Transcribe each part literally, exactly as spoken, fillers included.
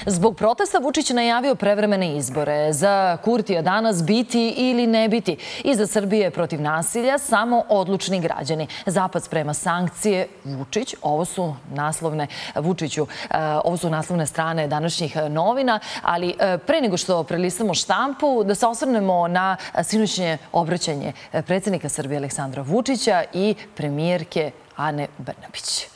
Zbog protesta Vučić najavio prevremene izbore. Za Kurtija danas biti ili ne biti. I za Srbije protiv nasilja samo odlučni građani. Zapad sprema sankcije. Vučić, ovo su naslovne, Vučiću, ovo su naslovne strane današnjih novina, ali pre nego što prelistamo štampu, da se osvrnemo na sinoćnje obraćanje predsjednika Srbije Aleksandra Vučića i premijerke Ane Brnabić.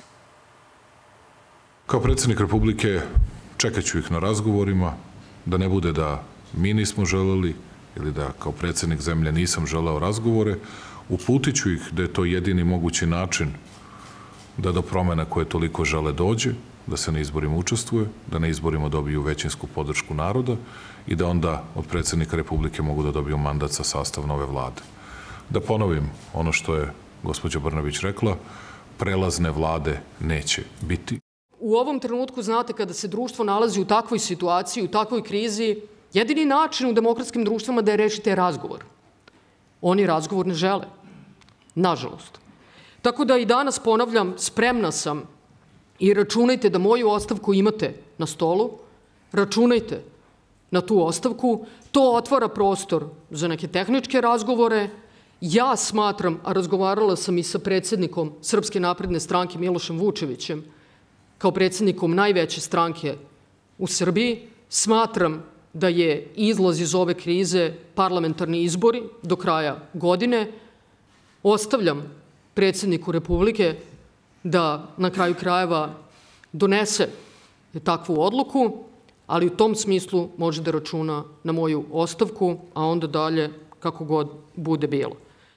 Kao predsjednik Republike čekat ću ih na razgovorima, da ne bude da mi nismo želeli ili da kao predsjednik zemlje nisam želeo razgovore. Uputit ću ih da je to jedini mogući način da do promjena koje toliko žele dođe, da se na izborima učestvuje, da na izborima dobiju većinsku podršku naroda i da onda od predsjednika Republike mogu da dobiju mandat sa sastav nove vlade. Da ponovim ono što je gospođa Brnabić rekla, prelazne vlade neće biti. U ovom trenutku, znate, kada se društvo nalazi u takvoj situaciji, u takvoj krizi, jedini način u demokratskim društvima da je rešite razgovor. Oni razgovor ne žele, nažalost. Tako da i danas ponavljam, spremna sam i računajte da moju ostavku imate na stolu, računajte na tu ostavku, to otvara prostor za neke tehničke razgovore. Ja smatram, a razgovarala sam i sa predsjednikom Srpske napredne stranke Milošem Vučevićem, kao predsjednikom najveće stranke u Srbiji, smatram da je izlaz iz ove krize parlamentarni izbori do kraja godine. Ostavljam predsjedniku Republike da na kraju krajeva donese takvu odluku, ali u tom smislu može da računa na moju ostavku, a onda dalje kako god bude bilo.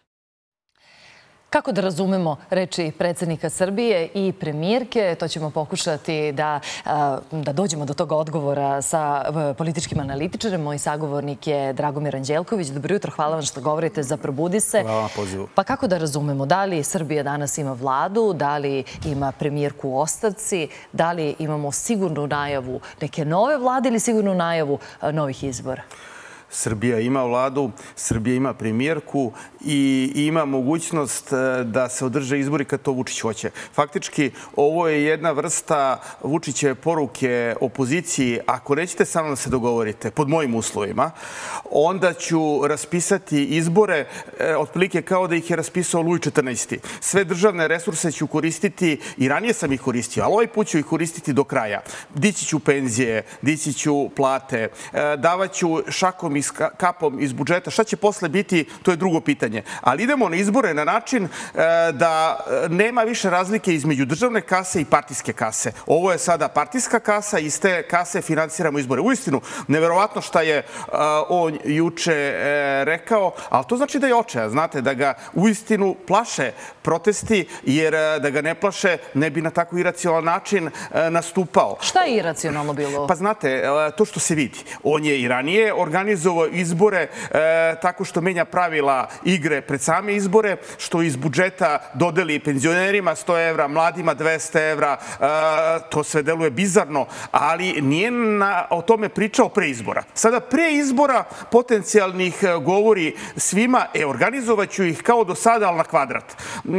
Kako da razumemo reči predsjednika Srbije i premijerke? To ćemo pokušati da, da dođemo do toga odgovora sa političkim analitičarem. Moj sagovornik je Dragomir Anđelković. Dobro jutro, hvala vam što govorite za Probudi se. Hvala vam pozivu. Pa kako da razumemo? Da li Srbija danas ima vladu? Da li ima premijerku u ostavci? Da li imamo sigurnu najavu neke nove vlade ili sigurnu najavu novih izbora? Srbija ima vladu, Srbija ima premijerku i ima mogućnost da se održe izbori kad to Vučić hoće. Faktički, ovo je jedna vrsta Vučićeve poruke opoziciji. Ako nećete sa mnom da se dogovorite pod mojim uslovima, onda ću raspisati izbore otprilike kao da ih je raspisao Luj četrnaesti. Sve državne resurse ću koristiti, i ranije sam ih koristio, ali ovaj put ću ih koristiti do kraja. Dići ću penzije, dići ću plate, davaću šakom i kapom iz budžeta. Šta će posle biti, to je drugo pitanje. Ali idemo na izbore na način da nema više razlike između državne kase i partijske kase. Ovo je sada partijska kasa i iz te kase finansiramo izbore. Uistinu, neverovatno šta je on juče rekao, ali to znači da je očajan. Znate, da ga uistinu plaše protesti, jer da ga ne plaše ne bi na tako iracionalan način nastupao. Šta je iracionalno bilo? Pa znate, to što se vidi. On je i ranije organizovao izbore tako što menja pravila igre pred same izbore, što iz budžeta dodeli penzionerima sto evra, mladima dvesta evra. To sve deluje bizarno, ali nije o tome pričao pre izbora. Sada pre izbora potencijalnih govori svima, e, organizovaću ih kao do sada, ali na kvadrat.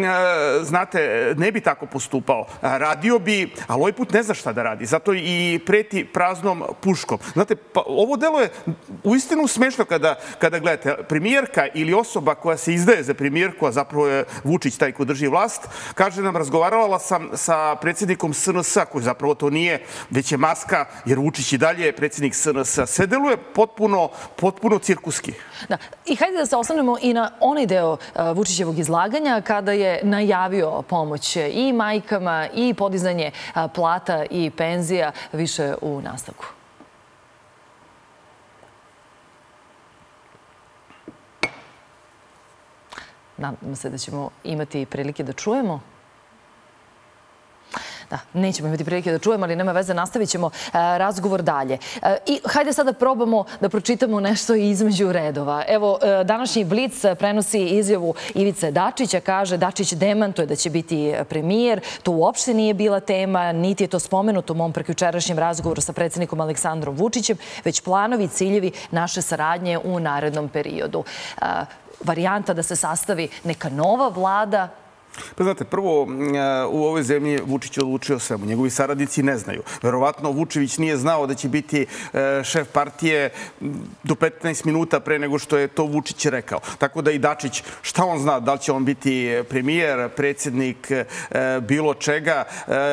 Znate, ne bi tako postupao. Radio bi, ali ovaj put ne zna šta da radi. Zato i preti praznom puškom. Znate, ovo deluje uistinu smešno kada, kada gledate. Premijerka ili osoba koja se izdaje za premijerku, a zapravo je Vučić taj ko drži vlast, kaže nam, razgovarala sam sa predsjednikom S N S-a, koji zapravo to nije, već je maska, jer Vučić i dalje je predsjednik S N S-a. Sve deluje potpuno, potpuno cirkuski. Da. I hajde da se osvrnemo i na onaj deo Vučićevog izlaganja kada je najavio pomoć i majkama i podizanje plata i penzija više u nastavku. Nadam se da ćemo imati prilike da čujemo. Da, nećemo imati prilike da čujemo, ali nema veze, nastavit ćemo razgovor dalje. I hajde sada probamo da pročitamo nešto između redova. Evo, današnji Blic prenosi izjavu Ivice Dačića, kaže Dačić demantuje da će biti premijer. To uopšte nije bila tema, niti je to spomenuto u mom prekjučerašnjem razgovoru sa predsjednikom Aleksandrom Vučićem, već planovi, ciljevi naše saradnje u narednom periodu. Varijanta da se sastavi neka nova vlada Pa znate, prvo, u ovoj zemlji Vučić je odlučio svemu. Njegovi saradnici ne znaju. Verovatno Vučević nije znao da će biti šef partije do petnaest minuta pre nego što je to Vučić rekao. Tako da i Dačić, šta on zna? Da li će on biti premijer, predsjednik, bilo čega?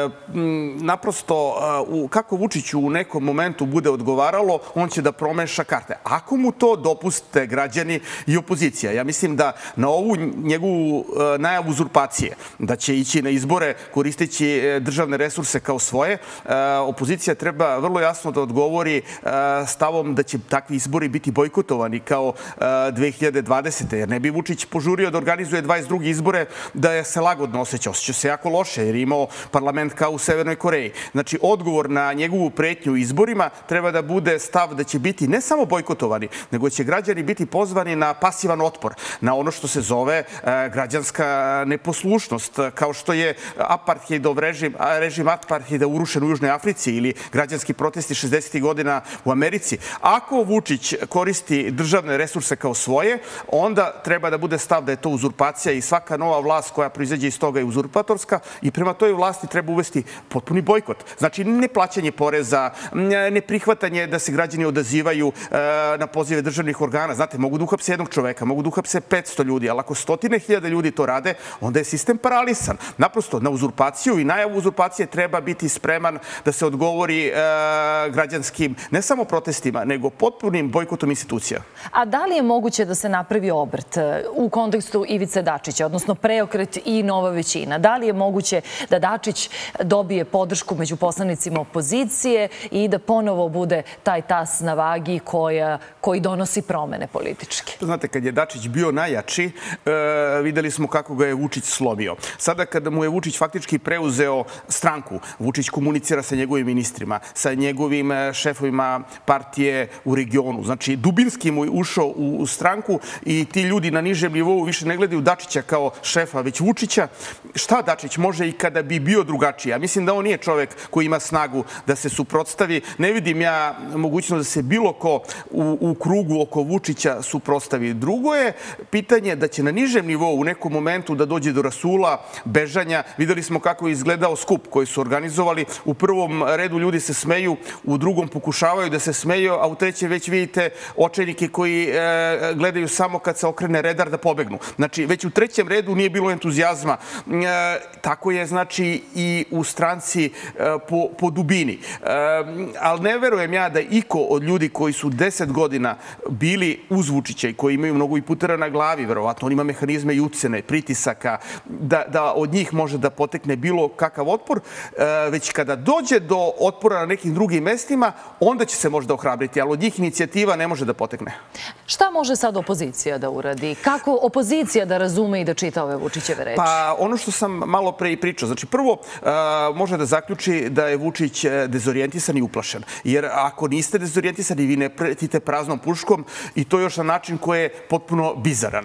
Naprosto, kako Vučiću u nekom momentu bude odgovaralo, on će da promeša karte. Ako mu to dopuste građani i opozicija, ja mislim da na ovu njegovu najavu uzurpacije, da će ići na izbore koristeći državne resurse kao svoje, opozicija treba vrlo jasno da odgovori stavom da će takvi izbori biti bojkotovani kao dve hiljade dvadesete. Jer ne bi Vučić požurio da organizuje dvadeset druge izbore da je se lagodno osjećao. Osjećao se jako loše jer je imao parlament kao u Severnoj Koreji. Znači, odgovor na njegovu pretnju izborima treba da bude stav da će biti ne samo bojkotovani, nego će građani biti pozvani na pasivan otpor, na ono što se zove građanska neposlušnost, kao što je apartheidov režim, režim apartheida urušen u Južnoj Africi ili građanski protesti šezdesetih godina u Americi. Ako Vučić koristi državne resurse kao svoje, onda treba da bude stav da je to uzurpacija i svaka nova vlast koja proizađe iz toga je uzurpatorska i prema toj vlasti treba uvesti potpuni bojkot. Znači, neplaćanje poreza, neprihvatanje da se građani odazivaju na pozive državnih organa. Znate, mogu da uhapse jednog čoveka, mogu da uhapse petsto ljudi, ali ako stotine hiljada ljudi to rade, onda je sistem paralisan. Naprosto, na uzurpaciju i najavu uzurpacije treba biti spreman da se odgovori građanskim, ne samo protestima, nego potpunim bojkotom institucija. A da li je moguće da se napravi obrt u kontekstu Ivice Dačića, odnosno preokret i nova većina? Da li je moguće da Dačić dobije podršku među poslanicima opozicije i da ponovo bude taj tas na vagi koji donosi promene političke? Znate, kad je Dačić bio najjači, videli smo kako ga je Vučić slomio. Sada kada mu je Vučić faktički preuzeo stranku, Vučić komunicira sa njegovim ministrima, sa njegovim šefovima partije u regionu. Znači, dubinski mu je ušao u stranku i ti ljudi na nižem nivou više ne gledaju Dačića kao šefa, već Vučića. Šta Dačić može i kada bi bio drugačiji? Ja mislim da on nije čovek koji ima snagu da se suprotstavi. Ne vidim ja mogućnost da se bilo ko u, u krugu oko Vučića suprotstavi. Drugo je pitanje da će na nižem nivou u nekom momentu da dođe do rasula, bežanja. Videli smo kako je izgledao skup koji su organizovali. U prvom redu ljudi se smeju, u drugom pokušavaju da se smeju, a u trećem već vidite očajnike koji e, gledaju samo kad se okrene redar da pobegnu. Znači, već u trećem redu nije bilo entuzijazma. E, tako je, znači, i u stranci e, po, po dubini. E, ali ne verujem ja da iko od ljudi koji su deset godina bili uz Vučića i koji imaju mnogo i putera na glavi, verovatno, on ima mehanizme i ucene, pritisaka, da, da od njih može da potekne bilo kakav otpor, e, već kada dođe do otpora na nekim drugim mestima, onda će se možda ohrabriti, ali od njih inicijativa ne može da potekne. Šta može sad opozicija da uradi? Kako opozicija da razume i da čita ove Vučićeve reči? Pa ono što sam malo pre i pričao. Znači, prvo može da zaključi da je Vučić dezorijentisan i uplašen. Jer ako niste dezorijentisani, vi ne pretite praznom puškom i to još na način koji je potpuno bizaran.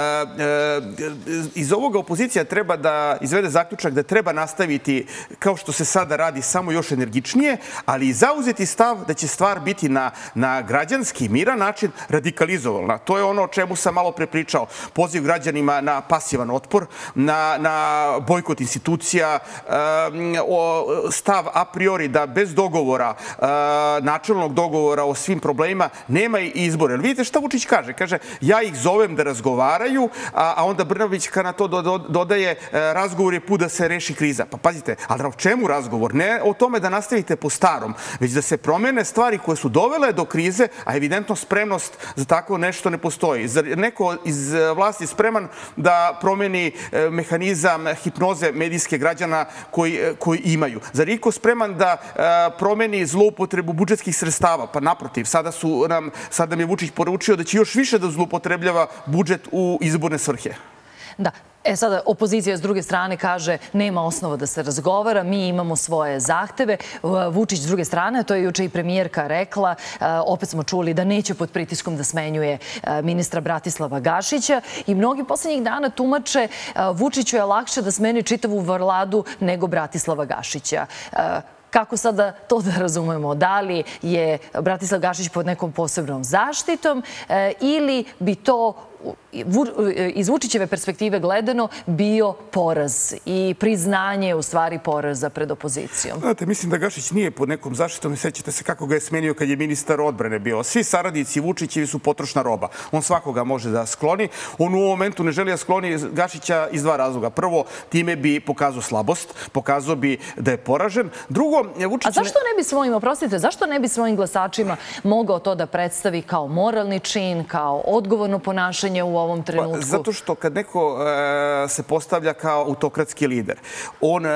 Iz ovoga opozicija treba da izvede zaključak da treba nastaviti kao što se sada radi, samo još energičnije, ali i zauzeti stav da će stvar biti na, na građanski, miran način radikalizovana. To je ono o čemu sam malo pre pričao. Poziv građanima na pasivan otpor, na, na bojkot institucija, stav a priori da bez dogovora, načelnog dogovora o svim problemima, nema i izbora. Jer vidite šta Vučić kaže? Kaže, ja ih zovem da razgovaraju, a onda Brnabić kada na to dodaje razgovor je put da se reši kriza. Pa pazite, ali o čemu razgovor? Ne o tome da nastavite po starom, već da se promene stvari koje su dovele do krize, a evidentno spremnost za tako nešto ne postoji. Zar neko iz vlasti spreman da promeni mehanizam hipnoze medijske građana koji, koji imaju? Zar iko spreman da promeni zloupotrebu budžetskih sredstava? Pa naprotiv, sada, su nam, sada nam je Vučić poručio da će još više da zloupotrebljava budžet u izborne svrhe. Da. E sada, opozicija s druge strane kaže nema osnova da se razgovara, mi imamo svoje zahteve. Vučić s druge strane, to je juče i premijerka rekla, opet smo čuli da neće pod pritiskom da smenjuje ministra Bratislava Gašića i mnogi poslednjih dana tumače Vučiću je lakše da smeni čitavu Vladu nego Bratislava Gašića. Kako sada to da razumemo? Da li je Bratislav Gašić pod nekom posebnom zaštitom ili bi to iz Vučićeve perspektive gledano bio poraz i priznanje u stvari poraza pred opozicijom? Znate, mislim da Gašić nije pod nekom zaštitom. Ne sećate se kako ga je smenio kad je ministar odbrane bio. Svi saradnici Vučićevi su potrošna roba. On svakoga može da skloni. On u ovom momentu ne želi da skloni Gašića iz dva razloga. Prvo, time bi pokazao slabost, pokazao bi da je poražen. Drugo, Vučić... A zašto ne bi svojim, oprostite, zašto ne bi svojim glasačima mogao to da predstavi kao moralni čin, kao odgovorno ponašanje u ovom trenutku? Pa, zato što kad neko e, se postavlja kao autokratski lider, on e,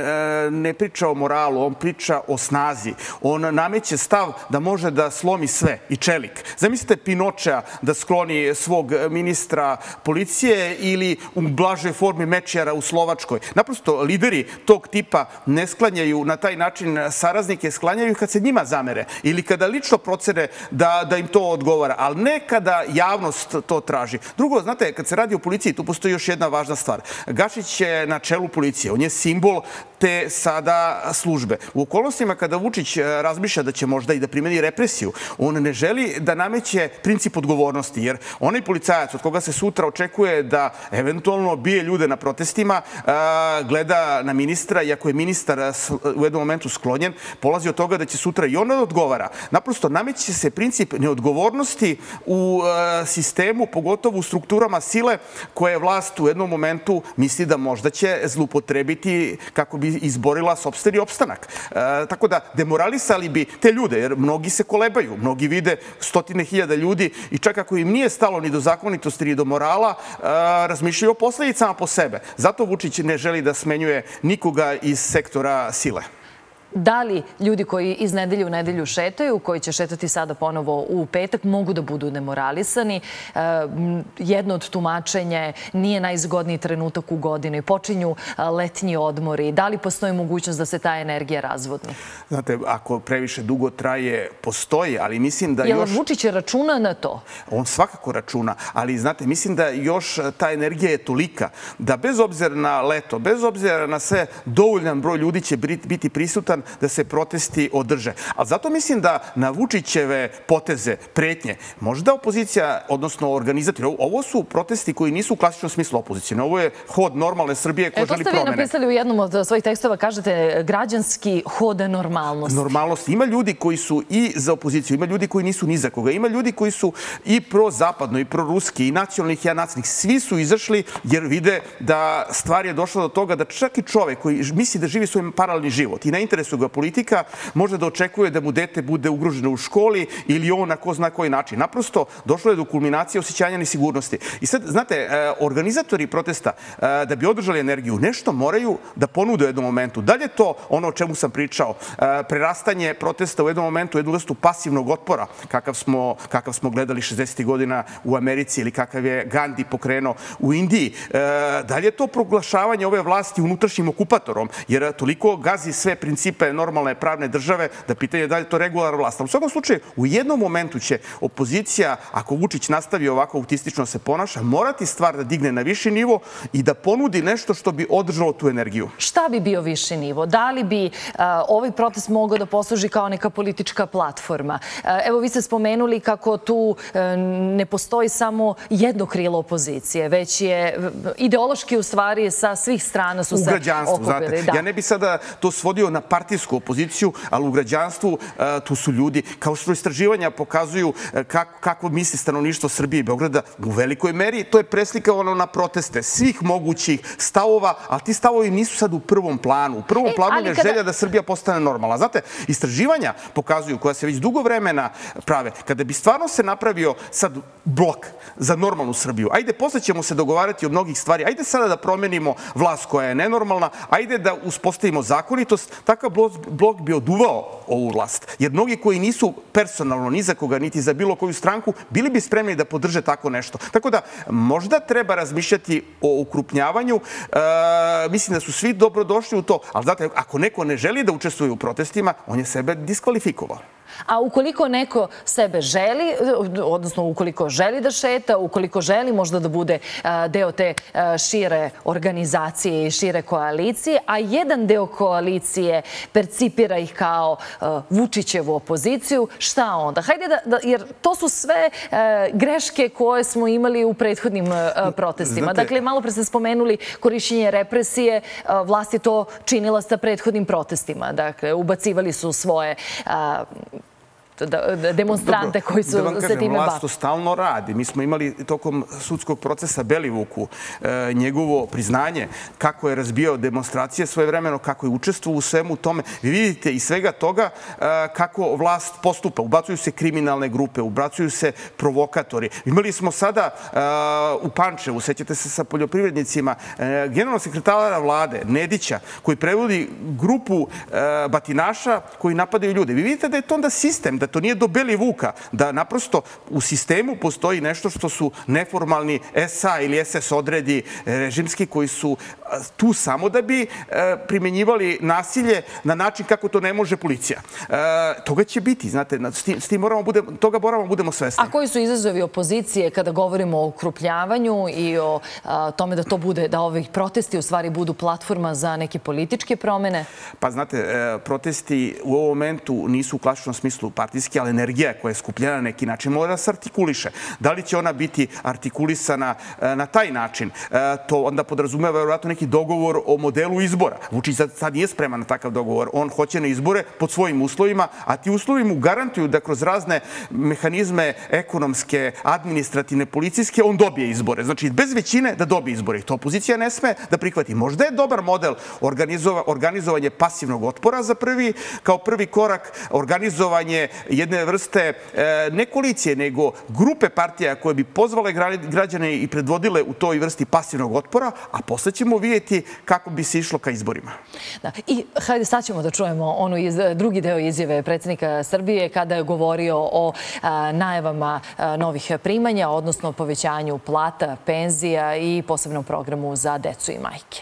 ne priča o moralu, on priča o snazi. On nameće stav da može da slomi sve i čelik. Zamislite Pinočea da skloni svog ministra policije ili u blažoj formi Mečijara u Slovačkoj. Naprosto, lideri tog tipa ne sklanjaju na taj način saraznike, sklanjaju kad se njima zamere ili kada lično procene da, da im to odgovara, ali ne kada javnost to traži. Drugo, znate, kad se radi o policiji, tu postoji još jedna važna stvar. Gašić je na čelu policije, on je simbol te sada službe. U okolnostima kada Vučić razmišlja da će možda i da primeni represiju, on ne želi da nameće princip odgovornosti, jer onaj policajac od koga se sutra očekuje da eventualno bije ljude na protestima, gleda na ministra i ako je ministar u jednom momentu sklonjen, polazi od toga da će sutra i on odgovara. Naprosto, nameće se princip neodgovornosti u sistemu, pogotovo u strukturama sile koje vlast u jednom momentu misli da možda će zlupotrebiti kako bi izborila sopstveni opstanak. E, tako da demoralisali bi te ljude, jer mnogi se kolebaju, mnogi vide stotine hiljada ljudi i čak ako im nije stalo ni do zakonitosti ni do morala, e, razmišljaju o posledicama po sebe. Zato Vučić ne želi da smenjuje nikoga iz sektora sile. Da li ljudi koji iz nedelje u nedelju šetaju, koji će šetati sada ponovo u petak, mogu da budu demoralisani? Jedno od tumačenja nije najzgodniji trenutak u godini. Počinju letnji odmori. Da li postoji mogućnost da se ta energija razvodni? Znate, ako previše dugo traje, postoji, ali mislim da još... Jel Vučić računa na to? On svakako računa, ali znate, mislim da još ta energija je tolika da bez obzira na leto, bez obzira na sve, dovoljan broj ljudi će biti prisutan da se protesti održe. Ali zato mislim da na Vučićeve poteze, pretnje, možda opozicija, odnosno organizatori, ovo su protesti koji nisu u klasičnom smislu opozicije. Ovo je hod normalne Srbije koja želi promene. To ste vi napisali u jednom od svojih tekstova, kažete građanski hod normalnosti. Normalnost. Ima ljudi koji su i za opoziciju, ima ljudi koji nisu ni za koga, ima ljudi koji su i prozapadno, i proruski, i nacionalnih, i anacionalnih. Svi su izašli jer vide da stvar je došla do toga da čak i čovek koji misli da živi svoj paralelni život i na interesu ga politika, može da očekuje da mu dete bude ugroženo u školi ili on na ko zna koji način. Naprosto, došlo je do kulminacije osjećanja nesigurnosti. I sad, znate, organizatori protesta, da bi održali energiju, nešto moraju da ponude u jednom momentu. Da li je to ono o čemu sam pričao? Prerastanje protesta u jednom momentu u jednu vrstu pasivnog otpora, kakav smo, kakav smo gledali šezdesetih godina u Americi ili kakav je Gandhi pokrenuo u Indiji. Da li je to proglašavanje ove vlasti unutrašnjim okupatorom? Jer toliko gazi sve principe normalne pravne države da pitanje da li je to regularna vlast. Ali u svakom slučaju, u jednom momentu će opozicija, ako Vučić nastavi ovako autistično se ponaša, morati stvar da digne na viši nivo i da ponudi nešto što bi održalo tu energiju. Šta bi bio viši nivo? Da li bi ovaj protest mogao da posluži kao neka politička platforma? Evo, vi ste spomenuli kako tu ne postoji samo jedno krilo opozicije, već je ideološki u stvari sa svih strana su se okupili. U građanstvu, znate. Ja ne bi sada to svodio na partijsku opoziciju, ali u građanstvu tu su ljudi, kao što istraživanja pokazuju kako misli stanovništvo Srbije i Beograda, u velikoj meri to je preslikavano na proteste svih mogućih stavova, ali ti stavovi nisu sad u prvom planu. U prvom planu je želja da Srbija postane normalna. Znate, istraživanja pokazuju, koja se već dugo vremena prave, kada bi stvarno se napravio sad blok za normalnu Srbiju, ajde, posle ćemo se dogovarati o mnogih stvari, ajde sada da promenimo vlast koja je nenormalna, ajde da uspostavimo zakonitost, takav blok bi oduvao ovu vlast. Jer mnogi koji nisu personalno ni za koga, niti za bilo koju stranku, bili bi spremni da podrže tako nešto. Tako da, možda treba razmišljati o ukrupnjavanju. Mislim da su svi dobrodošli u to, ali znate, ako neko ne želi da učestvuje u protestima, on je sebe diskvalifikovao. A ukoliko neko sebe želi, odnosno ukoliko želi da šeta, ukoliko želi možda da bude deo te šire organizacije i šire koalicije, a jedan deo koalicije percipira ih kao Vučićevu opoziciju, šta onda? Hajde da, jer to su sve greške koje smo imali u prethodnim protestima. Dakle, malo pre ste spomenuli korišćenje represije, vlast je to činila sa prethodnim protestima. Dakle, ubacivali su svoje demonstrante koji su se time bavili. Vlast to stalno radi. Mi smo imali tokom sudskog procesa Belivuku njegovo priznanje kako je razbijao demonstracije svojevremeno, kako je učestvovao u svemu tome. Vi vidite iz svega toga kako vlast postupa. Ubacuju se kriminalne grupe, ubacuju se provokatori. Imali smo sada u Pančevu, sećate se sa poljoprivrednicima, generalnog sekretara vlade, Nedića, koji prevodi grupu batinaša koji napadaju ljude. Vi vidite da je to onda sistem, da to nije do Belivuka, da naprosto u sistemu postoji nešto što su neformalni es a ili es es odredi režimski koji su tu samo da bi primenjivali nasilje na način kako to ne može policija. Toga će biti, znate, s tim moramo budemo, toga moramo budemo svesni. A koji su izazovi opozicije kada govorimo o ukrupljavanju i o tome da to bude, da ovi protesti u stvari budu platforma za neke političke promene? Pa znate, protesti u ovom momentu nisu u klasičnom smislu partijski, ali energija koja je skupljena na neki način mora da se artikuliše. Da li će ona biti artikulisana na taj način? To onda podrazumeva vjerojatno neki dogovor o modelu izbora. Vučić sad nije spreman na takav dogovor. On hoće na izbore pod svojim uslovima, a ti uslovi mu garantuju da kroz razne mehanizme ekonomske, administrativne, policijske, on dobije izbore. Znači, bez većine da dobije izbore. To opozicija ne sme da prihvati. Možda je dobar model organizovanje pasivnog otpora za prvi, kao prvi korak, organizovanje jedne vrste ne koalicije, nego grupe partija koje bi pozvale građane i predvodile u toj vrsti pasivnog otpora, a posle ćemo vidjeti kako bi se išlo ka izborima. Da. I hajde sad ćemo da čujemo onu drugi deo izjave predsjednika Srbije kada je govorio o najavama novih primanja, odnosno povećanju plata, penzija i posebnom programu za decu i majke.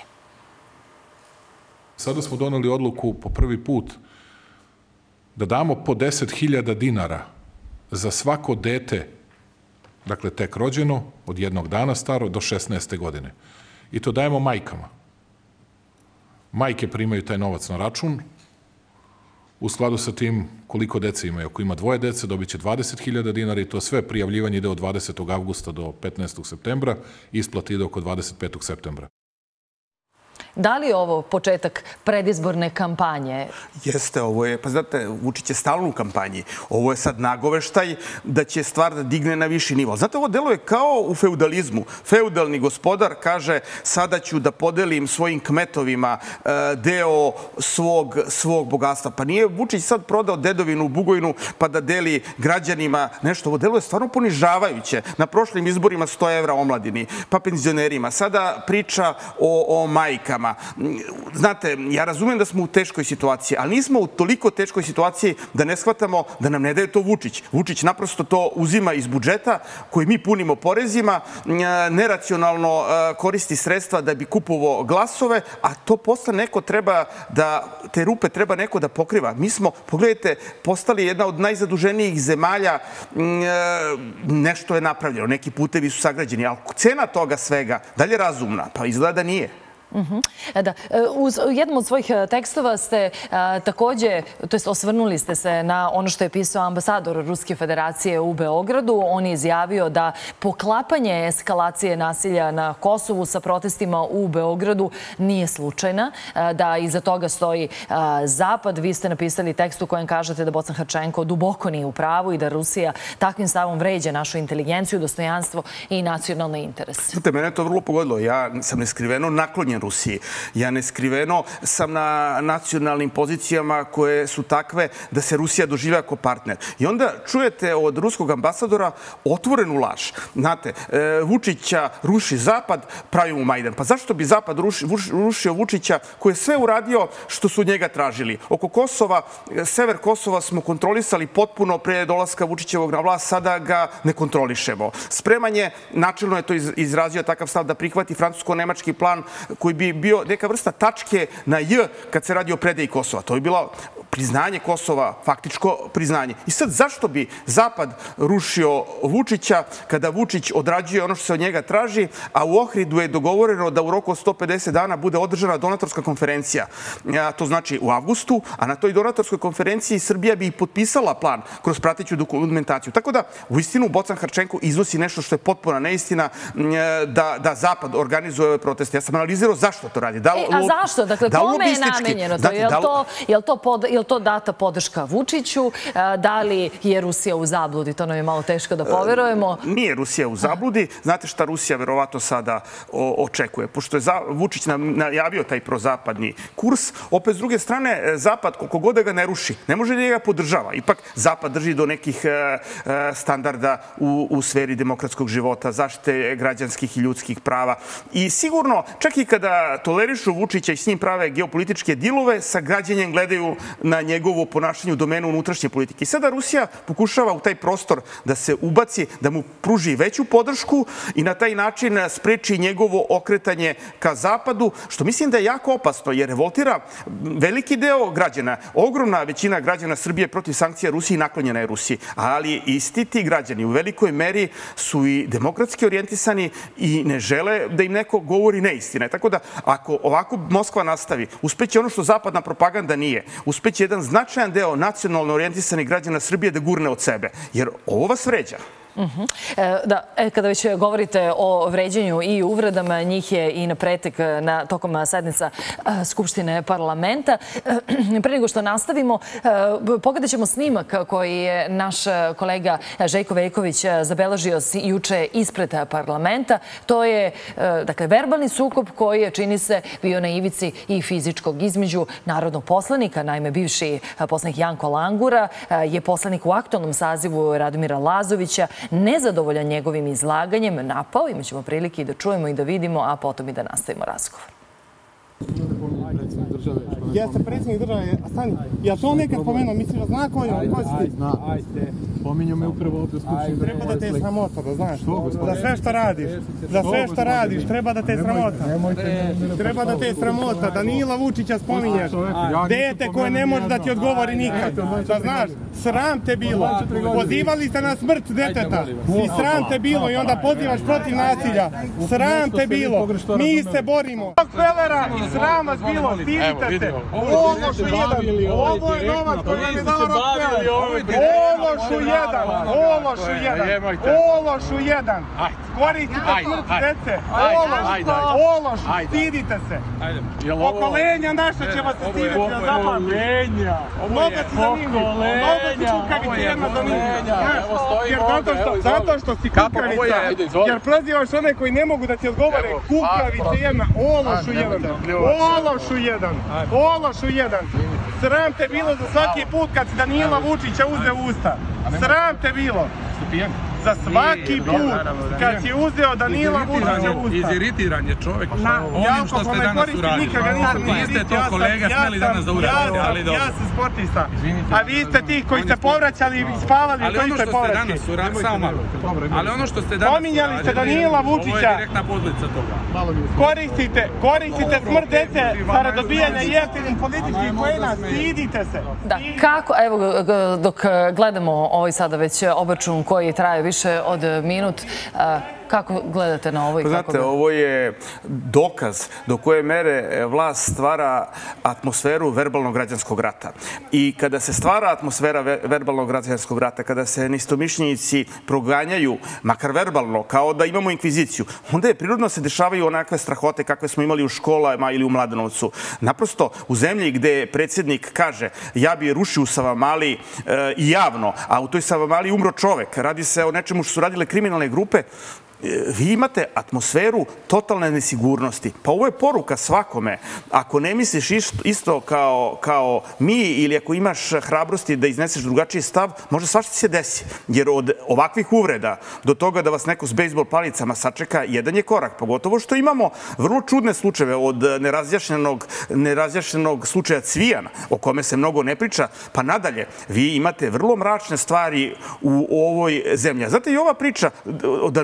Sada smo doneli odluku po prvi put da damo po deset hiljada dinara za svako dete, dakle tek rođeno, od jednog dana staro do šesnaeste godine. I to dajemo majkama. Majke primaju taj novac na račun. U skladu sa tim koliko dece imaju. Ako ima dvoje dece, dobit će dvadeset hiljada dinara i to sve prijavljivanje ide od dvadesetog avgusta do petnaestog septembra. Isplata ide oko dvadeset petog septembra. Da li je ovo početak predizborne kampanje? Jeste, ovo je, pa znate, Vučić je stalno u kampanji. Ovo je sad nagoveštaj da će stvar da digne na viši nivo. Znate, ovo deluje kao u feudalizmu. Feudalni gospodar kaže sada ću da podelim svojim kmetovima deo svog, svog bogatstva. Pa nije Vučić sad prodao dedovinu u Bugojnu pa da deli građanima nešto. Ovo deluje stvarno ponižavajuće. Na prošlim izborima sto evra omladini, pa penzionerima. Sada priča o, o majkama. Znate, ja razumem da smo u teškoj situaciji, ali nismo u toliko teškoj situaciji da ne shvatamo da nam ne daje to Vučić. Vučić naprosto to uzima iz budžeta koji mi punimo porezima, neracionalno koristi sredstva da bi kupovao glasove, a to posle neko treba da, te rupe treba neko da pokriva. Mi smo, pogledajte, postali jedna od najzaduženijih zemalja, nešto je napravljeno, neki putevi su sagrađeni, ali cena toga svega, da li je razumna? Pa izgleda da nije. Da. U jednom od svojih tekstova ste također, to jest osvrnuli ste se na ono što je pisao ambasador Ruske federacije u Beogradu. On je izjavio da poklapanje eskalacije nasilja na Kosovu sa protestima u Beogradu nije slučajna, da iza toga stoji Zapad. Vi ste napisali tekst u kojem kažete da Bocan Hrčenko duboko nije u pravu i da Rusija takvim stavom vređa našu inteligenciju, dostojanstvo i nacionalne interese. Znate, mene je to vrlo pogodilo. Ja sam neskriveno naklonjen Rusiji. Ja neskriveno sam na nacionalnim pozicijama koje su takve da se Rusija doživlja kao partner. I onda čujete od ruskog ambasadora otvorenu laž. Znate, Vučića ruši Zapad, pravi mu Majdan. Pa zašto bi Zapad rušio Vučića koji je sve uradio što su od njega tražili? Oko Kosova, sever Kosova smo kontrolisali potpuno pre dolaska Vučićevog na vlast, sada ga ne kontrolišemo. Spremanje, načelno je to izrazio takav stav da prihvati francusko-nemački plan koji bi bio neka vrsta tačke na J kad se radi o predaji Kosova. To bi bila priznanje Kosova, faktičko priznanje. I sad, zašto bi Zapad rušio Vučića kada Vučić odrađuje ono što se od njega traži, a u Ohridu je dogovoreno da u roku od sto pedeset dana bude održana donatorska konferencija. To znači u avgustu, a na toj donatorskoj konferenciji Srbija bi potpisala plan kroz prateću dokumentaciju. Tako da, u istinu, Bocan Harčenko iznosi nešto što je potpuna neistina da, da Zapad organizuje ove proteste. Ja sam analizirao zašto to radi. Da, e, a zašto? Dakle, da kome je namenjeno to? Je li to, je li to, pod, je li to data podrška Vučiću? Da li je Rusija u zabludi? To nam je malo teško da poverujemo. Nije Rusija u zabludi. Znate šta Rusija verovatno sada očekuje? Pošto je za, Vučić najavio taj prozapadni kurs, opet s druge strane, Zapad, koliko god da ga ne ruši, ne može da ga podržava. Ipak Zapad drži do nekih standarda u, u sferi demokratskog života, zaštite građanskih i ljudskih prava. I sigurno, čak i kada tolerišu Vučića i s njim prave geopolitičke dilove, sa građanjem gledaju na njegovo ponašanje u domenu unutrašnje politike. I sada Rusija pokušava u taj prostor da se ubaci, da mu pruži veću podršku i na taj način spreči njegovo okretanje ka Zapadu, što mislim da je jako opasno, jer revoltira veliki deo građana. Ogromna većina građana Srbije protiv sankcija Rusiji naklonjena je Rusiji, ali isti ti građani u velikoj meri su i demokratski orijentisani i ne žele da im neko govori neistine. Tako da, ako ovako Moskva nastavi, uspeće ono što zapadna propaganda nije, uspeće jedan značajan deo nacionalno orijentisanih građana Srbije da gurne od sebe, jer ovo vas vređa. Uh-huh. e, da, e, kada već govorite o vređanju i uvredama, njih je i na pretek na, tokom sednica e, Skupštine parlamenta. E, pre nego što nastavimo, e, pogledat ćemo snimak koji je naš kolega Željko Veljković zabeležio juče ispred parlamenta. To je e, dakle, verbalni sukob koji je, čini se, bio na ivici i fizičkog između narodnog poslanika. Naime, bivši poslanik Janko Langura je poslanik u aktualnom sazivu Radomira Lazovića, nezadovoljan njegovim izlaganjem, napao. Imaćemo prilike i da čujemo i da vidimo, a potom i da nastavimo razgovor. Jeste predsjednik države, a stani, ja to nekad spomenuo, misliš da zna ko je on, ko si ti? Zna, pominju me upravo ovdje u Skupštini. Treba da te je sramota, da znaš, za sve što radiš, za sve što radiš, treba da te je sramota. Treba da te je sramota, Danila Vučića spominješ, dete koje ne može da ti odgovori nikad, da znaš, sram te bilo, pozivali ste na smrt deteta i sram te bilo i onda pozivaš protiv nasilja, sram te bilo, mi se borimo. Rockefelera i sram vas bilo, stidite se, ološu jedan, ovo je novac koji nam je dao Rockefeller, ološu jedan, ološu jedan, ološu jedan, koristite smrt dece, ološ, ološ, stidite se, pokolenja naša će vas se stiditi na zapadu, mnogo si zanimljiv, mnogo si kukavica jedna zanimljiva, zato što si kukavica, jer prozivaš one koji ne mogu da ti odgovore, kukavica jedna, ološu jedan, ološu jedan, ološu jedan, sram te bilo za svaki put kad si Danila Vučića uzeo u usta, sram te bilo. Za svaki put kad si uzeo Danila Vučića u usta. Iziritiran je čovjek onim što ste danas uradili. Niste to kolega smeli danas da uradite, ali dobro. Ja sam sportista, a vi ste ti koji ste povraćali i spavali u toj istoj povraćki. Ali ono što ste danas uradili, samo malo, ali ono što ste danas pominjali ste Danila Vučića. Ovo je direktna posljedica toga. Koristite, koristite smrt dece zarad dobijanja jeftinih političkih poena, stidite se. Da, kako, evo, dok gledamo ovaj sada već obračun koji traje više od minut, kako gledate na ovo? I Znate, kako... ovo je dokaz do koje mere vlast stvara atmosferu verbalnog građanskog rata. I kada se stvara atmosfera verbalnog građanskog rata, kada se neistomišljenici proganjaju, makar verbalno, kao da imamo inkviziciju, onda je prirodno se dešavaju onakve strahote kakve smo imali u školama ili u Mladenovcu. Naprosto, u zemlji gde predsjednik kaže ja bi rušio u Savamali e, i javno, a u toj Savamali umro čovek, radi se o nečemu što su radile kriminalne grupe, vi imate atmosferu totalne nesigurnosti. Pa ovo je poruka svakome. Ako ne misliš isto kao, kao mi ili ako imaš hrabrosti da izneseš drugačiji stav, može svašta se desi. Jer od ovakvih uvreda do toga da vas neko s bejsbol palicama sačeka, jedan je korak. Pogotovo što imamo vrlo čudne slučajeve od nerazjašnjenog, nerazjašnjenog slučaja Cvijana, o kome se mnogo ne priča, pa nadalje. Vi imate vrlo mračne stvari u ovoj zemlji. Znate, i ova priča o Danilu, prvo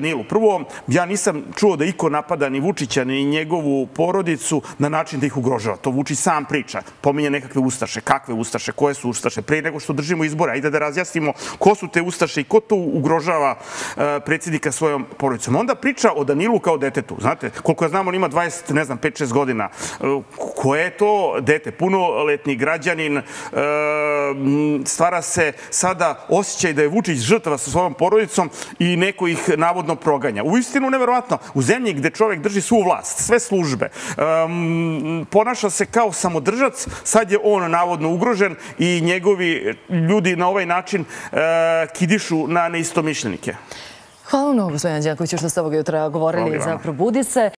Prvo, ja nisam čuo da iko napada ni Vučića, ni njegovu porodicu na način da ih ugrožava. To Vučić sam priča. Pominje nekakve ustaše. Kakve ustaše? Koje su ustaše? Pre nego što držimo izbore, ajde da razjasnimo ko su te ustaše i ko to ugrožava predsjednika svojom porodicom. Onda priča o Danilu kao detetu. Znate, koliko ja znam, on ima dvadeset, ne znam, pet šest godina. Koje je to dete? Punoletni građanin, stvara se sada osjećaj da je Vučić žrtva sa svojom porodicom i neko ih navodno proganja. Uistinu neverovatno. U zemlji gde čovjek drži svu vlast, sve službe, ponaša se kao samodržac, sad je on navodno ugrožen i njegovi ljudi na ovaj način kidišu na neistomišljenike. Hvala mnogo, gospodine Đakoviću, što ste ovoga jutra govorili za Probudi se.